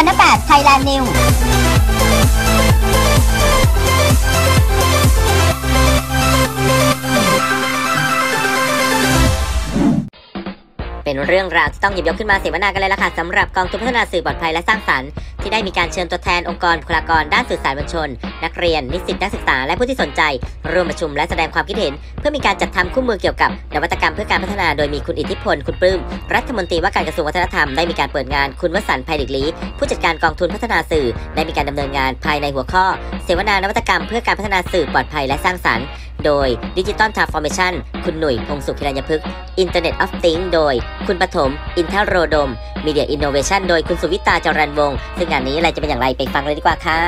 ชั้น8 Thailand Newsเป็นเรื่องราวที่ต้องหยิบยกขึ้นมาเสวนากันเลยล่ะค่ะสำหรับกองทุนพัฒนาสื่อปลอดภัยและสร้างสรรค์ที่ได้มีการเชิญตัวแทนองค์กรบุคลากรด้านสื่อสารมวลชนนักเรียนนิสิตนักศึกษาและผู้ที่สนใจร่วมประชุมและแสดงความคิดเห็นเพื่อมีการจัดทำคู่มือเกี่ยวกับนวัตกรรมเพื่อการพัฒนาโดยมีคุณอิทธิพลคุณปลื้มรัฐมนตรีว่าการกระทรวงวัฒนธรรมได้มีการเปิดงานคุณวสันต์ ไพลิกลี้ผู้จัดการกองทุนพัฒนาสื่อได้มีการดำเนินงานภายในหัวข้อเสวนานวัตกรรมเพื่อการพัฒนาสื่อปลอดภัยและสร้างสรรค์โดย Digital Transformation คุณหนุ่ยพงสุขิรัญพฤกษ์ Internet of Things โดยคุณปฐมอินทโรดม Media Innovation โดยคุณสุวิตาจรัญวงศ์ซึ่งงานนี้อะไรจะเป็นอย่างไรไปฟังเลยดีกว่าค่ะ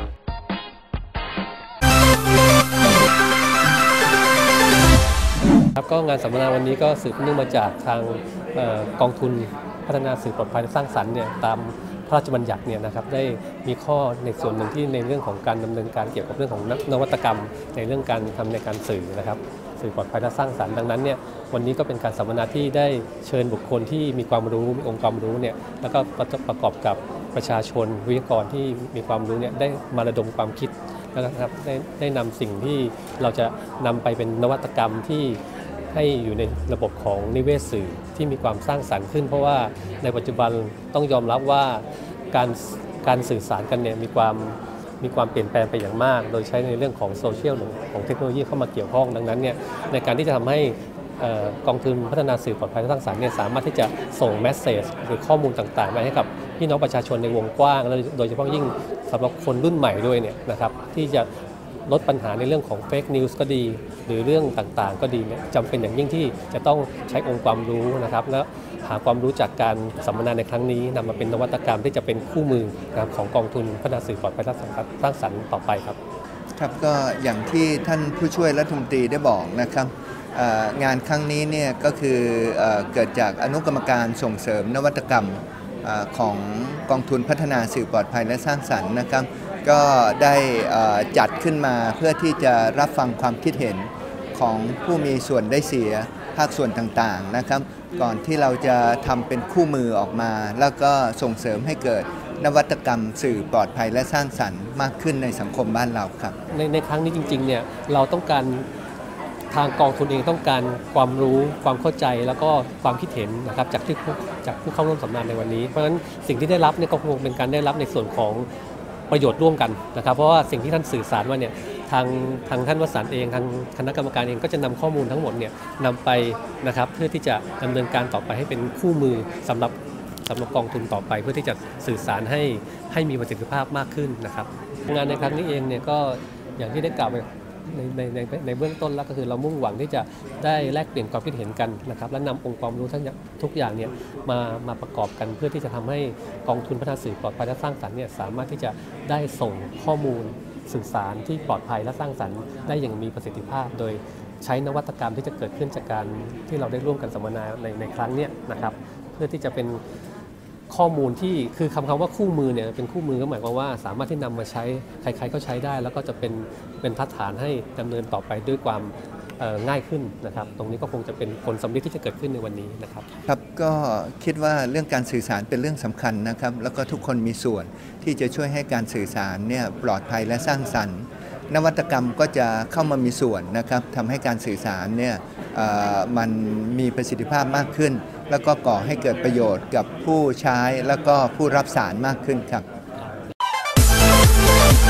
ครับก็งานสัมมนาวันนี้ก็สืบเนื่องมาจากทางกองทุนพัฒนาสื่อปลอดภัยและสร้างสรรค์เนี่ยตามพระราชบัญญัติเนี่ยนะครับได้มีข้อในส่วนหนึ่งที่ในเรื่องของการดำเนินการเกี่ยวกับเรื่องของนวัตกรรมในเรื่องการทำในการสื่อนะครับสื่อปลอดภัยและสร้างสรรค์ดังนั้นเนี่ยวันนี้ก็เป็นการสัมมนาที่ได้เชิญบุคคลที่มีความรู้มีองค์ความรู้เนี่ยแล้วก็ประกอบกับประชาชนวิทยากรที่มีความรู้เนี่ยได้มาระดมความคิดนะครับได้นำสิ่งที่เราจะนำไปเป็นนวัตกรรมที่ให้อยู่ในระบบของนิเวศสื่อที่มีความสร้างสรรค์ขึ้นเพราะว่าในปัจจุบันต้องยอมรับว่าการสื่อสารกันเนี่ยมีความเปลี่ยนแปลงไปอย่างมากโดยใช้ในเรื่องของโซเชียลของเทคโนโลยีเข้ามาเกี่ยวข้องดังนั้นเนี่ยในการที่จะทำให้กองทุนพัฒนาสื่อปลอดภัยและสร้างสรรค์เนี่ยสามารถที่จะส่งเมสเซจหรือข้อมูลต่างๆไปให้กับพี่น้องประชาชนในวงกว้างและโดยเฉพาะยิ่งสำหรับคนรุ่นใหม่ด้วยเนี่ยนะครับที่จะลดปัญหาในเรื่องของเฟกนิวส์ก็ดีหรือเรื่องต่างๆก็ดีเนี่ยจำเป็นอย่างยิ่งที่จะต้องใช้องค์ความรู้นะครับและหาความรู้จากการสัมมนาในครั้งนี้นำมาเป็นนวัตกรรมที่จะเป็นคู่มือนะครับของกองทุนพัฒนาสื่อปลอดภัยและสร้างสรรค์ต่อไปครับครับก็อย่างที่ท่านผู้ช่วยรัฐมนตรีได้บอกนะครับงานครั้งนี้เนี่ยก็คือเกิดจากอนุกรรมการส่งเสริมนวัตกรรมของกองทุนพัฒนาสื่อปลอดภัยและสร้างสรรค์นะครับก็ได้จัดขึ้นมาเพื่อที่จะรับฟังความคิดเห็นของผู้มีส่วนได้เสียภาคส่วนต่างๆนะครับก่อนที่เราจะทำเป็นคู่มือออกมาแล้วก็ส่งเสริมให้เกิดนวัตกรรมสื่อปลอดภัยและสร้างสรรค์มากขึ้นในสังคมบ้านเราครับในครั้งนี้จริงๆเนี่ยเราต้องการทางกองทุนเองต้องการความรู้ความเข้าใจแล้วก็ความคิดเห็นนะครับจากผู้เข้าร่วมสัมมนาในวันนี้เพราะฉะนั้นสิ่งที่ได้รับเนี่ยก็คงเป็นการได้รับในส่วนของประโยชน์ร่วมกันนะครับเพราะว่าสิ่งที่ท่านสื่อสารมาเนี่ยทางท่านวสันต์เองทางคณะกรรมการเองก็จะนำข้อมูลทั้งหมดเนี่ยนำไปนะครับเพื่อที่จะดำเนินการต่อไปให้เป็นคู่มือสำหรับกองทุนต่อไปเพื่อที่จะสื่อสารให้มีประสิทธิภาพมากขึ้นนะครับงานในครั้งนี้เองเนี่ยก็อย่างที่ได้กล่าวไปในเบื้องต้นแล้วก็คือเรามุ่งหวังที่จะได้แลกเปลี่ยนความคิดเห็นกันนะครับและนำองค์ความรู้ทุกอย่างเนี่ยมาประกอบกันเพื่อที่จะทำให้กองทุนพัฒนาสื่อปลอดภัยและสร้างสรรค์เนี่ยสามารถที่จะได้ส่งข้อมูลสื่อสารที่ปลอดภัยและสร้างสรรค์ได้อย่างมีประสิทธิภาพโดยใช้นวัตกรรมที่จะเกิดขึ้นจากการที่เราได้ร่วมกันสัมมนาในครั้งนี้นะครับเพื่อที่จะเป็นข้อมูลที่คือคำว่าคู่มือเนี่ยเป็นคู่มือก็หมายความว่าสามารถที่นำมาใช้ใครๆก็ใช้ได้แล้วก็จะเป็นทัดฐานให้ดำเนินต่อไปด้วยความง่ายขึ้นนะครับตรงนี้ก็คงจะเป็นผลสำเร็จที่จะเกิดขึ้นในวันนี้นะครับครับก็คิดว่าเรื่องการสื่อสารเป็นเรื่องสำคัญนะครับแล้วก็ทุกคนมีส่วนที่จะช่วยให้การสื่อสารเนี่ยปลอดภัยและสร้างสรรค์นวัตกรรมก็จะเข้ามามีส่วนนะครับทำให้การสื่อสารเนี่ยมันมีประสิทธิภาพมากขึ้นแล้วก็ก่อให้เกิดประโยชน์กับผู้ใช้แล้วก็ผู้รับสารมากขึ้นครับ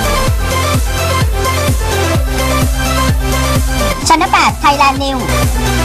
ชั้น8 Thailand News